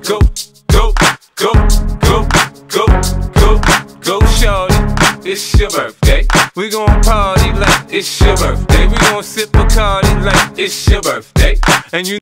Go, go, go, go, go, go, go, shorty. It's your birthday. We gon' party like it's your birthday. We gon' sip Bacardi like it's your birthday. And you